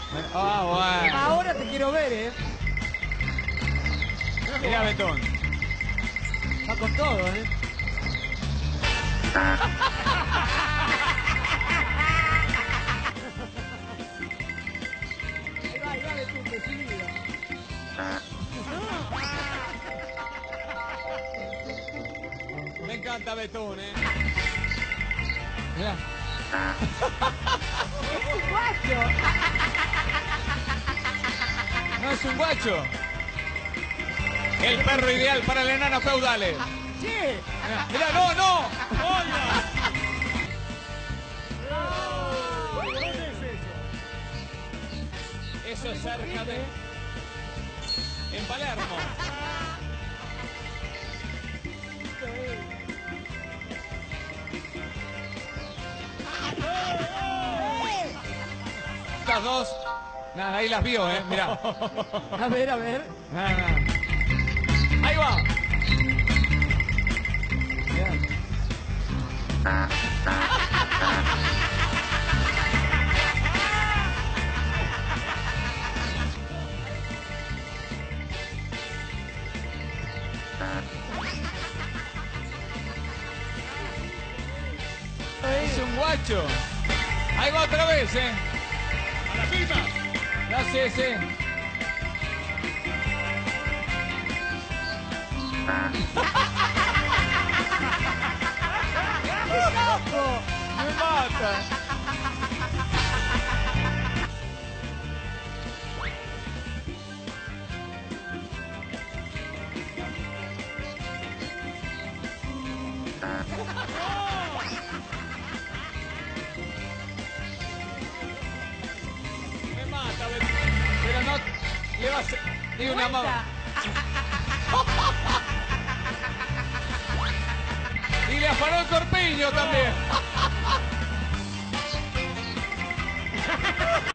Bueno. Ahora te quiero ver, ¿eh? Mirá, Betón. Va con todo, ¿eh? Ahí va, Betún, decidida. Me encanta Betún, ¿eh? Mirá. Es un guacho. No es un guacho. El perro ideal para el enano feudales. Che. Mirá, no, no. Eso es cerca de... En Palermo. Estas dos... Nada, ahí las vio, mirá. A ver, a ver. Nada. Ahí va. Es un guacho. Ahí va otra vez, A la pista. No sé, sí. Me mata. Me mata, pero no le vas a... Ni una mamá. Y le afanó el corpiño también.